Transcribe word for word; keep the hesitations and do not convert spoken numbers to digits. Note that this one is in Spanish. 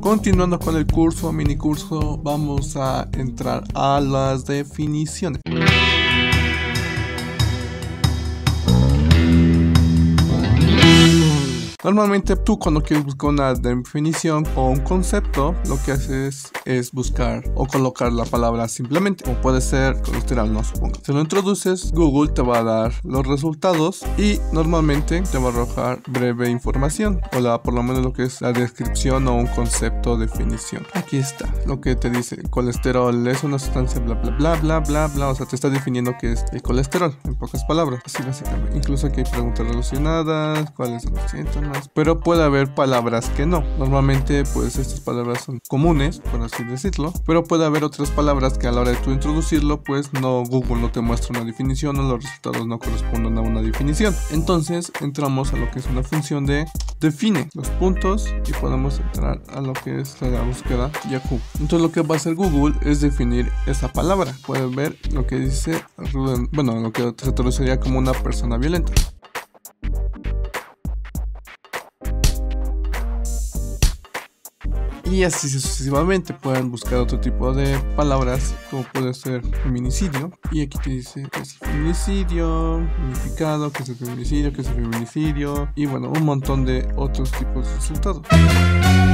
Continuando con el curso, mini curso, vamos a entrar a las definiciones. Normalmente tú cuando quieres buscar una definición o un concepto, lo que haces es buscar o colocar la palabra simplemente, como puede ser colesterol, no supongo. Si lo introduces, Google te va a dar los resultados y normalmente te va a arrojar breve información o la, por lo menos lo que es la descripción o un concepto o definición. Aquí está lo que te dice: colesterol es una sustancia bla bla bla bla bla bla, o sea te está definiendo qué es el colesterol en pocas palabras, así básicamente. Incluso aquí hay preguntas relacionadas, cuáles son los síntomas. Pero puede haber palabras que no. Normalmente pues estas palabras son comunes, por así decirlo, pero puede haber otras palabras que a la hora de tú introducirlo pues no, Google no te muestra una definición o los resultados no corresponden a una definición. Entonces entramos a lo que es una función de define los puntos y podemos entrar a lo que es la búsqueda Yahoo. Entonces lo que va a hacer Google es definir esa palabra. Pueden ver lo que dice, bueno, lo que se traduciría como una persona violenta. Y así sucesivamente pueden buscar otro tipo de palabras, como puede ser feminicidio. Y aquí te dice qué es el feminicidio, significado, qué es el feminicidio, qué es el feminicidio. Y bueno, un montón de otros tipos de resultados.